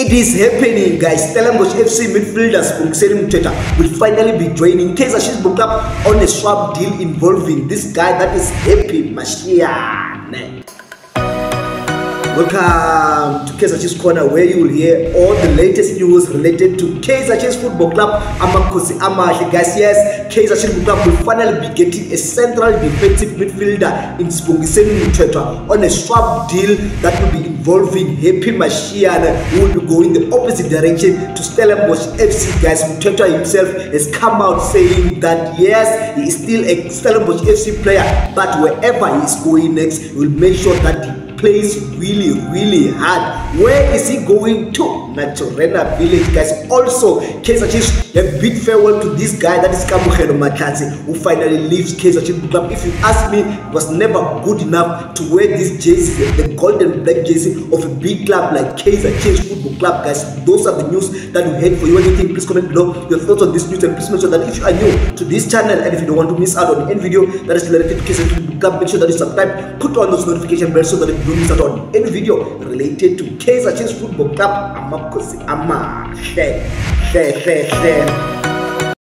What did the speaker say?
It is happening, guys. Stellenbosch FC midfielder SIBONGISENI MTHETHWA will finally be joining KAIZER Chiefs Club on a swap deal involving this guy that is HAPPY Mashiane. Welcome to KAIZER Chiefs Corner, where you will hear all the latest news related to KAIZER Chiefs Football Club. Guys, yes, KAIZER Chiefs Club will finally be getting a central defensive midfielder in SIBONGISENI MTHETHWA on a swap deal that will be involving HAPPY Mashiane, who will be going the opposite direction to Stellenbosch FC. Guys, MTHETHWA himself has come out saying that yes, he is still a Stellenbosch FC player, but wherever he is going next, he will make sure that he plays really hard. Where is he going to? Naturena Village, guys. Also, KAIZER Chiefs have bid farewell to this guy that is Kamugelo Makatsi, who finally leaves KAIZER Chiefs Club. If you ask me, he was never good enough to wear this jersey, the golden black jersey of a big club like KAIZER Chiefs Football Club. Guys, those are the news that we had for you. Anything, please comment below your thoughts on this news, and please make sure that if you are new to this channel and if you don't want to miss out on any video that is related to KAIZER Chiefs Club, make sure that you subscribe, put on those notification bells so that you don't miss out on any video related to KAIZER Chiefs Football Club. Share.